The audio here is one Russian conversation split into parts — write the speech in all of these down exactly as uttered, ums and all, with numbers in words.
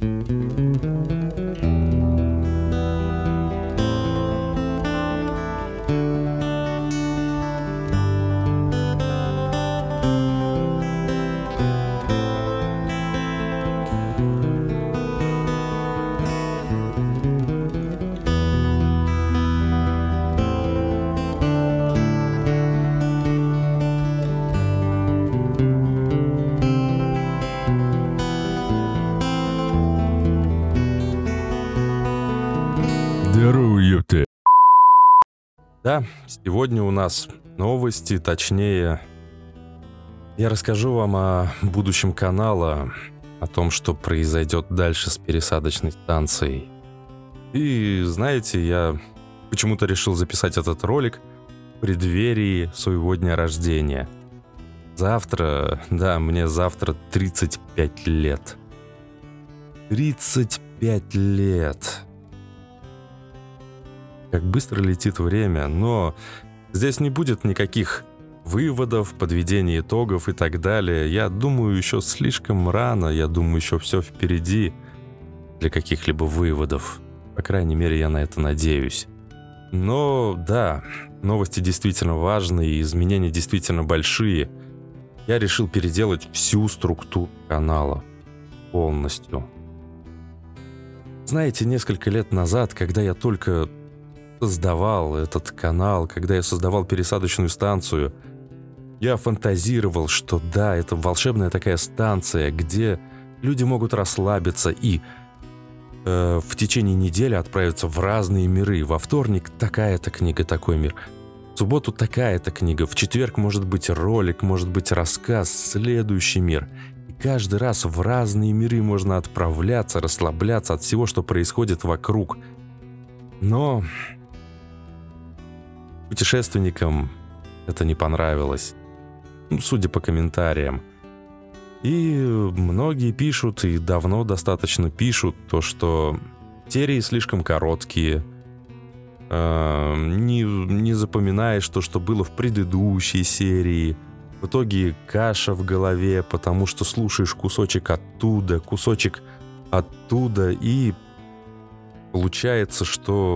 Да, сегодня у нас новости, точнее, я расскажу вам о будущем канала, о том, что произойдет дальше с пересадочной станцией. И знаете, я почему-то решил записать этот ролик в преддверии своего дня рождения. Завтра, да, мне завтра тридцать пять лет. тридцать пять лет. Как быстро летит время, но здесь не будет никаких выводов, подведения итогов и так далее. Я думаю, еще слишком рано, я думаю, еще все впереди для каких-либо выводов. По крайней мере, я на это надеюсь. Но да, новости действительно важные, изменения действительно большие. Я решил переделать всю структуру канала полностью. Знаете, несколько лет назад, когда я только создавал этот канал, когда я создавал пересадочную станцию, я фантазировал, что да, это волшебная такая станция, где люди могут расслабиться и э, в течение недели отправиться в разные миры. Во вторник такая-то книга, такой мир. В субботу такая-то книга. В четверг может быть ролик, может быть рассказ, следующий мир. И каждый раз в разные миры можно отправляться, расслабляться от всего, что происходит вокруг. Но путешественникам это не понравилось, ну, судя по комментариям. И многие пишут, и давно достаточно пишут, то, что серии слишком короткие, э, не, не запоминаешь то, что было в предыдущей серии. В итоге каша в голове, потому что слушаешь кусочек оттуда, кусочек оттуда, и получается, что...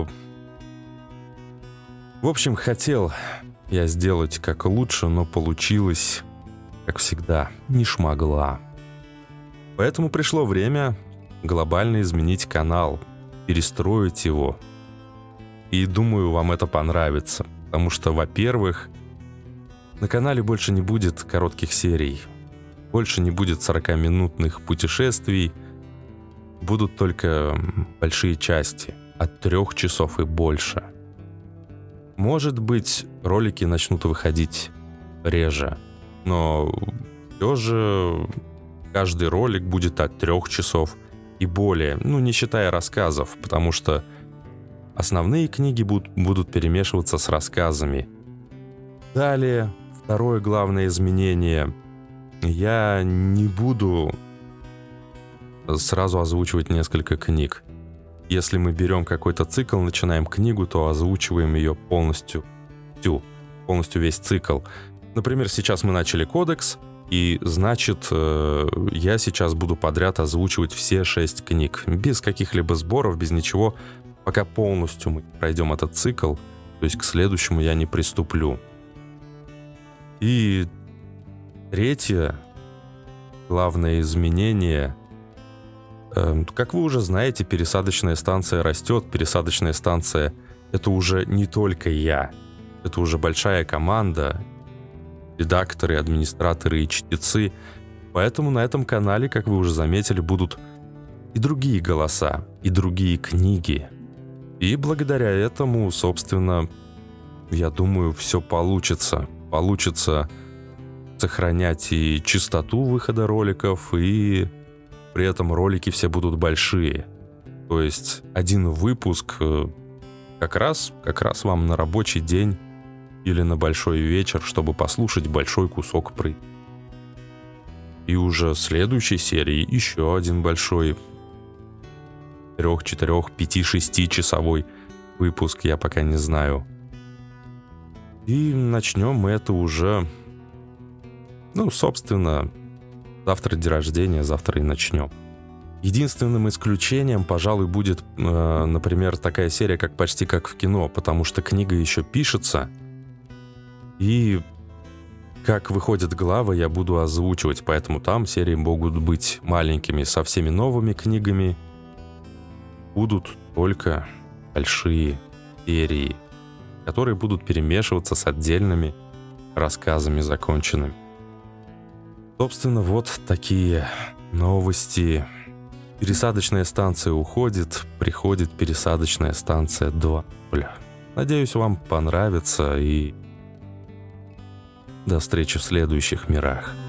В общем, хотел я сделать как лучше, но получилось, как всегда, не шмогла. Поэтому пришло время глобально изменить канал, перестроить его. И думаю, вам это понравится. Потому что, во-первых, на канале больше не будет коротких серий. Больше не будет сорокаминутных путешествий. Будут только большие части, от трех часов и больше. Может быть, ролики начнут выходить реже, но все же каждый ролик будет от трех часов и более, ну, не считая рассказов, потому что основные книги будут, будут перемешиваться с рассказами. Далее, второе главное изменение. Я не буду сразу озвучивать несколько книг. Если мы берем какой-то цикл, начинаем книгу, то озвучиваем ее полностью, всю, полностью весь цикл. Например, сейчас мы начали кодекс, и значит, я сейчас буду подряд озвучивать все шесть книг, без каких-либо сборов, без ничего, пока полностью мы пройдем этот цикл, то есть к следующему я не приступлю. И третье главное изменение. Как вы уже знаете, пересадочная станция растет. Пересадочная станция — это уже не только я. Это уже большая команда, редакторы, администраторы и чтецы. Поэтому на этом канале, как вы уже заметили, будут и другие голоса, и другие книги. И благодаря этому, собственно, я думаю, все получится. Получится сохранять и частоту выхода роликов, и при этом ролики все будут большие. То есть один выпуск как раз, как раз вам на рабочий день или на большой вечер, чтобы послушать большой кусок про... И уже в следующей серии еще один большой трех, четырех, пяти, шести часовой выпуск, я пока не знаю. И начнем мы это уже, ну, собственно, завтра день рождения, завтра и начнем. Единственным исключением, пожалуй, будет, э, например, такая серия, как «Почти как в кино», потому что книга еще пишется, и как выходят главы, я буду озвучивать, поэтому там серии могут быть маленькими. Со всеми новыми книгами будут только большие серии, которые будут перемешиваться с отдельными рассказами законченными. Собственно, вот такие новости. Пересадочная станция уходит, приходит пересадочная станция два. Бля. Надеюсь, вам понравится, и до встречи в следующих мирах.